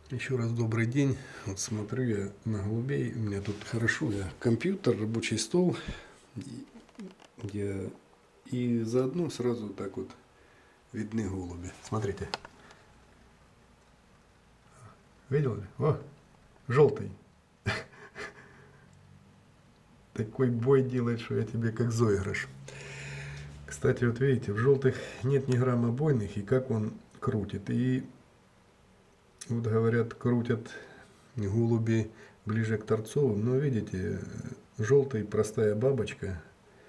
Еще раз добрый день. Вот смотрю я на голубей. У меня тут хорошо, я компьютер, рабочий стол. Я, и заодно сразу так вот видны голуби. Смотрите. Видел? О, желтый. Такой бой делает, что я тебе как заигрыш. Кстати, вот видите, в желтых нет ни грамма бойных, и как он крутит. И вот говорят, крутят голуби ближе к торцовым. Но видите, желтый простая бабочка.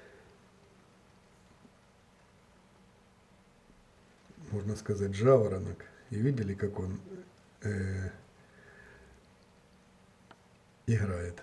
Можно сказать, жаворонок. И видели, как он играет.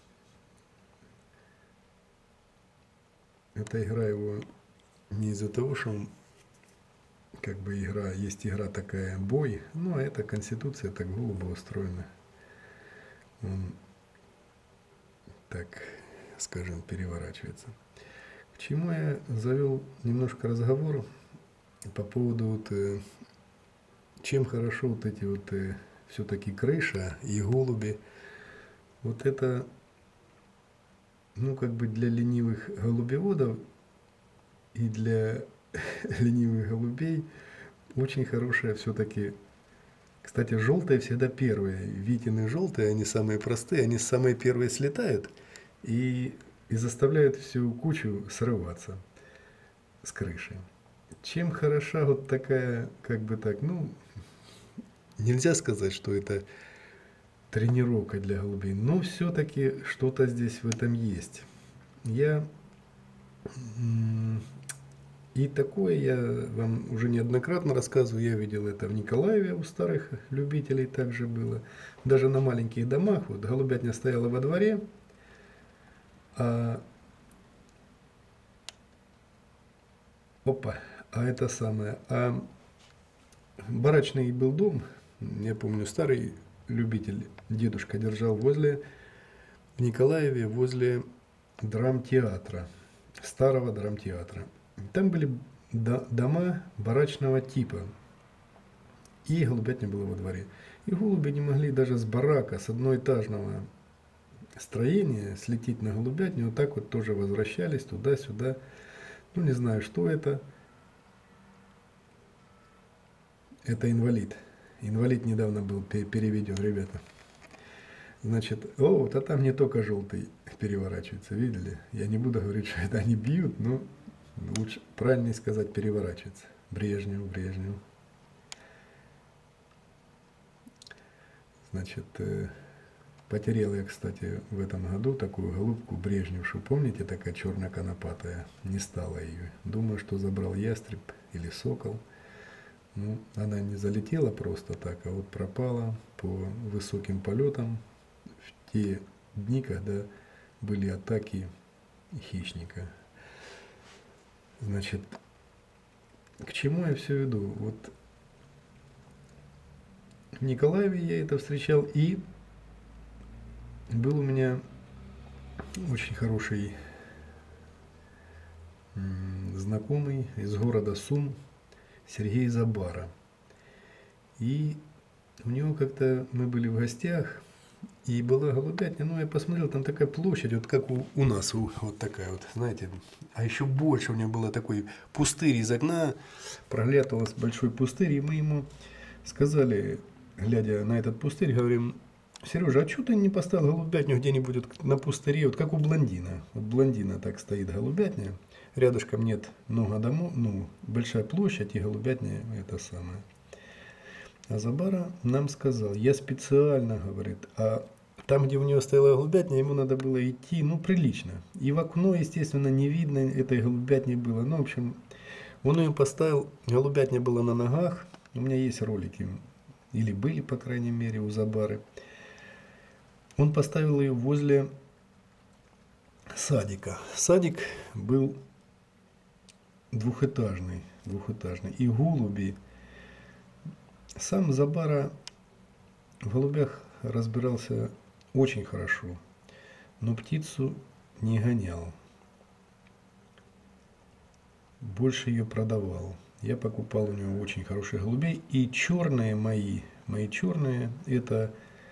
Эта игра его не из-за того, что он как бы игра, есть игра такая бой, но это конституция так голубо устроена. Он так, скажем, переворачивается. К чему я завел немножко разговор по поводу вот, чем хорошо вот эти вот все-таки крыша и голуби. Вот это, ну, как бы для ленивых голубеводов и для ленивых голубей очень хорошая все-таки. Кстати, желтые всегда первые. Витины желтые, они самые простые, они самые первые слетают и заставляют всю кучу срываться с крыши. Чем хороша вот такая, как бы так, ну, нельзя сказать, что это тренировка для голубей, но все-таки что-то здесь в этом есть. И такое я вам уже неоднократно рассказываю, я видел это в Николаеве, у старых любителей также было. Даже на маленьких домах, вот голубятня стояла во дворе, а, это самое, барачный был дом, я помню, старый любитель, дедушка держал в Николаеве, возле драмтеатра, старого драмтеатра. Там были дома барачного типа. И голубятня была во дворе. И голуби не могли даже с барака, с одноэтажного строения слететь на голубятню. Вот так вот тоже возвращались туда-сюда. Ну, не знаю, что это. Это инвалид. Инвалид недавно был переведен, ребята. Значит, вот, а там не только желтый переворачивается, видели? Я не буду говорить, что это они бьют, но лучше правильнее сказать переворачивается. Брежнев. Значит, потерял я, кстати, в этом году такую голубку брежневшу. Помните, такая черно-конопатая? Не стало ее. Думаю, что забрал ястреб или сокол. Ну, она не залетела просто так, а вот пропала по высоким полетам в те дни, когда были атаки хищника. Значит, к чему я все веду? Вот в Николаеве я это встречал, и был у меня очень хороший знакомый из города Сум, Сергей Забара. И у него как-то мы были в гостях, и была голубятня, ну я посмотрел, там такая площадь, вот как у нас, вот такая вот, знаете. А еще больше у него было такой пустырь из окна, проглядывался большой пустырь, и мы ему сказали, глядя на этот пустырь, говорим: Сережа, а что ты не поставил голубятню где-нибудь вот на пустыре, вот как у блондина? Вот блондина так стоит голубятня, рядышком нет много домов, ну, большая площадь, и голубятня это самое. А Забара нам сказал, я специально, говорит, а там, где у него стояла голубятня, ему надо было идти, ну, прилично. И в окно, естественно, не видно этой голубятни было. Ну, в общем, он ее поставил, голубятня была на ногах. У меня есть ролики, или были, по крайней мере, у Забары. Он поставил ее возле садика. Садик был двухэтажный. И голуби. Сам Забара в голубях разбирался очень хорошо, но птицу не гонял. Больше ее продавал. Я покупал у него очень хороших голубей, и черные мои мои черные, это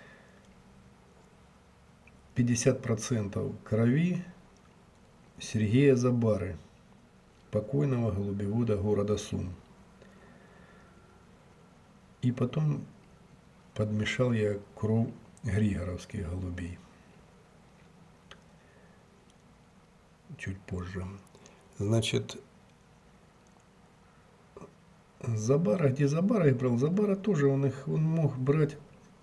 50% крови Сергея Забары, покойного голубевода города Сум. И потом подмешал я кровь григоровских голубей. Чуть позже. Значит, Забара, где Забара их брал? Забара тоже, он мог брать.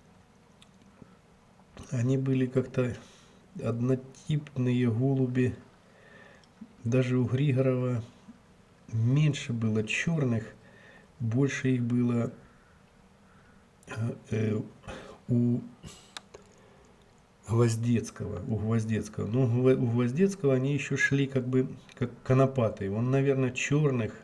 Они были как-то однотипные голуби. Даже у Григорова меньше было черных, больше их было у Гвоздецкого. Но у Гвоздецкого они еще шли как бы как конопатые. Он, наверное, черных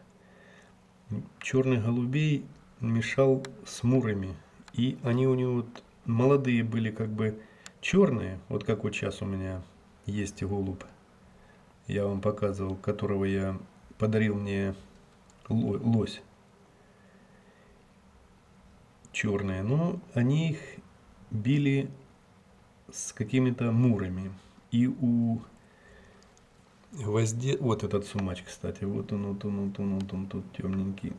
голубей мешал с мурами. И они у него вот молодые были как бы черные, вот как вот сейчас у меня есть голубь, я вам показывал, которого я подарил мне лось. Черные, но они их били с какими-то мурами. И у вот этот сумач, кстати, вот он тут темненький.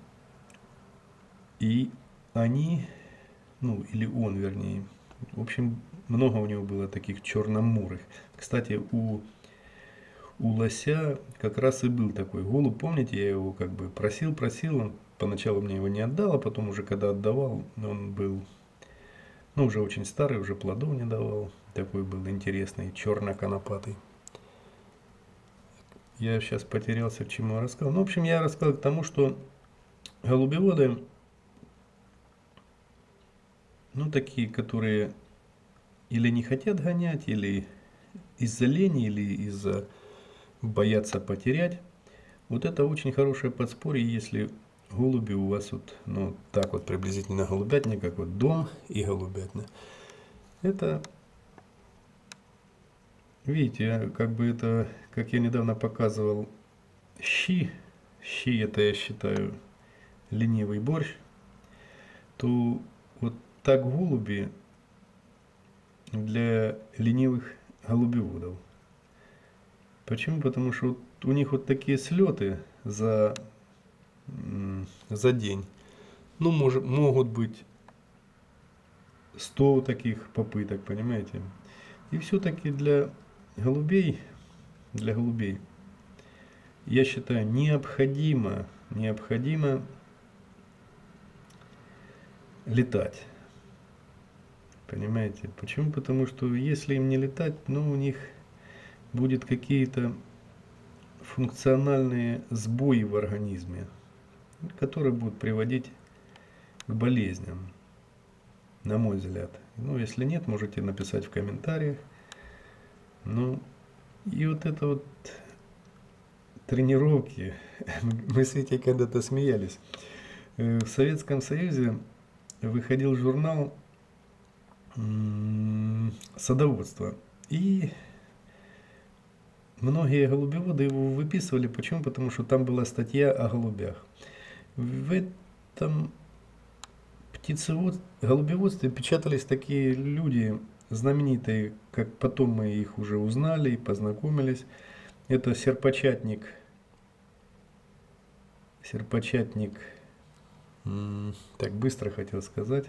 И они, ну или он, вернее, в общем, много у него было таких черномурых. Кстати, у лося как раз и был такой голубь, помните, я его как бы просил, он поначалу мне его не отдал, а потом уже когда отдавал, он был, ну, уже очень старый, уже плодов не давал, такой был интересный, черно-конопатый. Я сейчас потерялся, к чему я рассказал. Ну, в общем, я рассказал к тому, что голубеводы, ну, такие, которые или не хотят гонять, или из-за лени, или из-за боятся потерять. Вот это очень хорошее подспорье, если голуби у вас вот, ну, так вот приблизительно голубятня, как вот дом и голубятня. Это, видите, как бы это, как я недавно показывал, щи это, я считаю, ленивый борщ, то вот так голуби для ленивых голубеводов. Почему? Потому что вот у них вот такие слеты за день. Ну, могут быть 100 таких попыток, понимаете? И все-таки для голубей, я считаю, необходимо летать. Понимаете? Почему? Потому что если им не летать, ну, у них будет какие-то функциональные сбои в организме, которые будут приводить к болезням, на мой взгляд. Ну, если нет, можете написать в комментариях. Ну, и вот это вот тренировки, мы с Витей когда-то смеялись. В Советском Союзе выходил журнал садоводства, и многие голубеводы его выписывали. Почему? Потому что там была статья о голубях. В этом голубеводстве печатались такие люди знаменитые, как потом мы их уже узнали и познакомились. Это серпочатник, так быстро хотел сказать,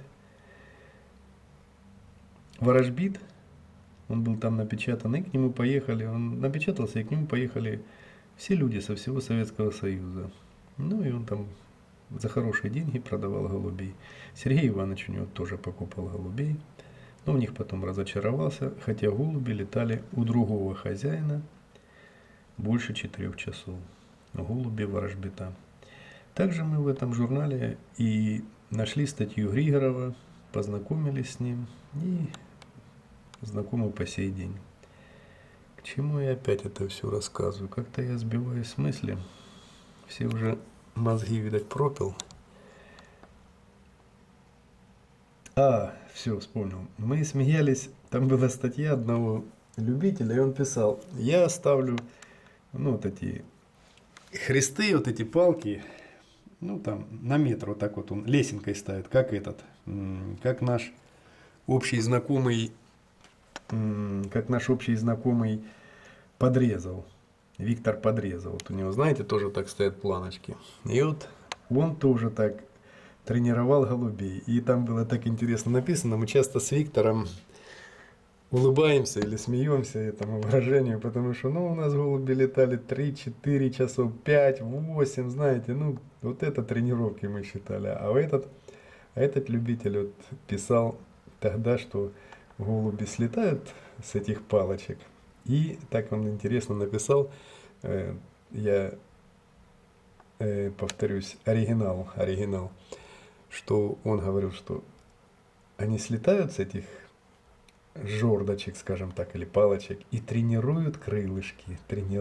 Ворожбит. Он был там напечатан, и к нему поехали, он напечатался, и к нему поехали все люди со всего Советского Союза. Ну и он там за хорошие деньги продавал голубей. Сергей Иванович у него тоже покупал голубей, но в них потом разочаровался, хотя голуби летали у другого хозяина больше 4 часов. Голуби Ворожбита. Также мы в этом журнале и нашли статью Григорова, познакомились с ним и знакомы по сей день. К чему я опять это все рассказываю? Как-то я сбиваюсь с мысли. Все уже мозги, видать, пропил. Все, вспомнил. Мы смеялись, там была статья одного любителя, и он писал: я ставлю, ну, вот эти хресты, вот эти палки, ну, там, на метр, вот так вот он лесенкой ставит, как этот, как наш общий знакомый, Подрезал. Виктор Подрезал. Вот у него, знаете, тоже так стоят планочки. И вот он тоже так тренировал голубей. И там было так интересно написано. Мы часто с Виктором улыбаемся или смеемся этому выражению, потому что, ну, у нас голуби летали 3-4 часов, 5-8, знаете, ну, вот это тренировки мы считали. А этот любитель вот писал тогда, что голуби слетают с этих палочек. И так он интересно написал, я повторюсь, оригинал, что он говорил, что они слетают с этих жердочек, скажем так, или палочек, и тренируют крылышки.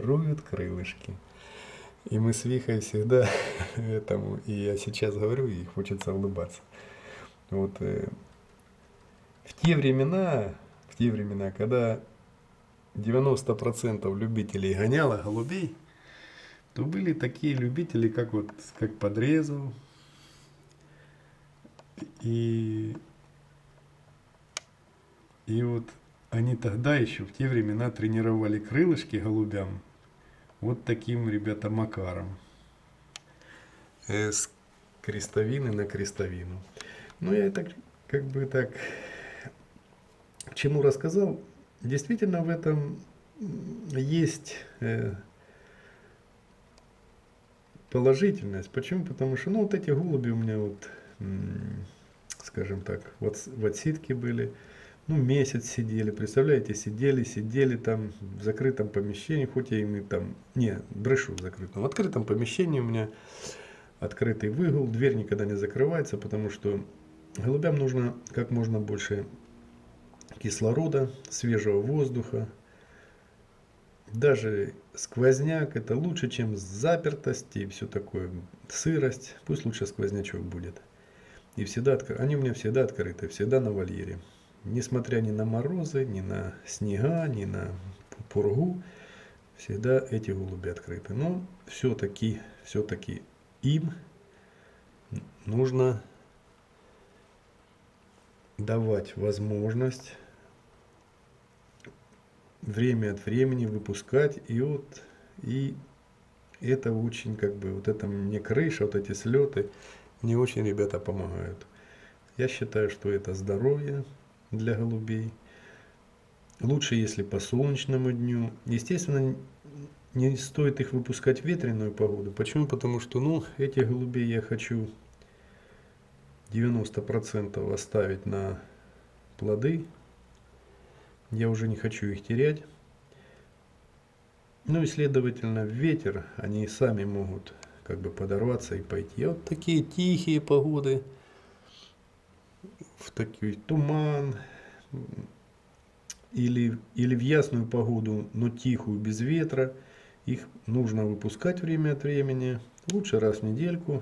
И мы с Вихой всегда этому, и я сейчас говорю, и хочется улыбаться. Вот в те времена, когда 90% любителей гоняло голубей, то были такие любители, как Подрезал. И вот они тогда еще в те времена тренировали крылышки голубям вот таким, ребята, макаром. С крестовины на крестовину. Ну, я это так к чему рассказал. Действительно, в этом есть положительность. Почему? Потому что, ну, вот эти голуби у меня вот, скажем так, вот в отсидке были, ну, месяц сидели, представляете, сидели там в закрытом помещении, хоть я им и там, не, брешу в закрытом, в открытом помещении у меня открытый выгул, дверь никогда не закрывается, потому что голубям нужно как можно больше кислорода, свежего воздуха. Даже сквозняк это лучше, чем запертость и все такое, сырость. Пусть лучше сквознячок будет. И всегда они у меня всегда открыты, всегда на вольере. Несмотря ни на морозы, ни на снега, ни на пургу, всегда эти голуби открыты. Но все-таки им нужно давать возможность время от времени выпускать, и это очень вот это мне крыша, вот эти слеты мне очень, ребята, помогают. Я считаю, что это здоровье для голубей. Лучше, если по солнечному дню. Естественно, не стоит их выпускать в ветреную погоду. Почему? Потому что, ну, этих голубей я хочу 90% оставить на плоды. Я уже не хочу их терять. Ну и, следовательно, в ветер они сами могут подорваться и пойти. А вот такие тихие погоды, в такой туман, или в ясную погоду, но тихую, без ветра, их нужно выпускать время от времени, лучше раз в недельку,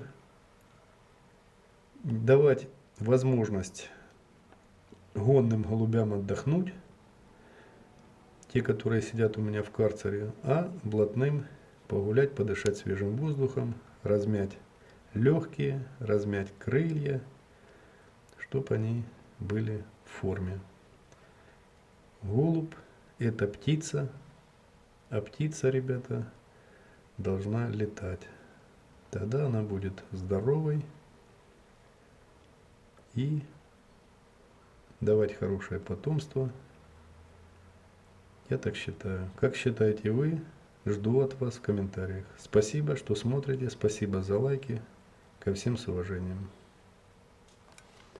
давать возможность гонным голубям отдохнуть, те, которые сидят у меня в карцере, а блатным погулять, подышать свежим воздухом, размять легкие, размять крылья, чтобы они были в форме. Голубь – это птица, а птица, ребята, должна летать. Тогда она будет здоровой и давать хорошее потомство. Я так считаю. Как считаете вы? Жду от вас в комментариях. Спасибо, что смотрите. Спасибо за лайки. Ко всем с уважением.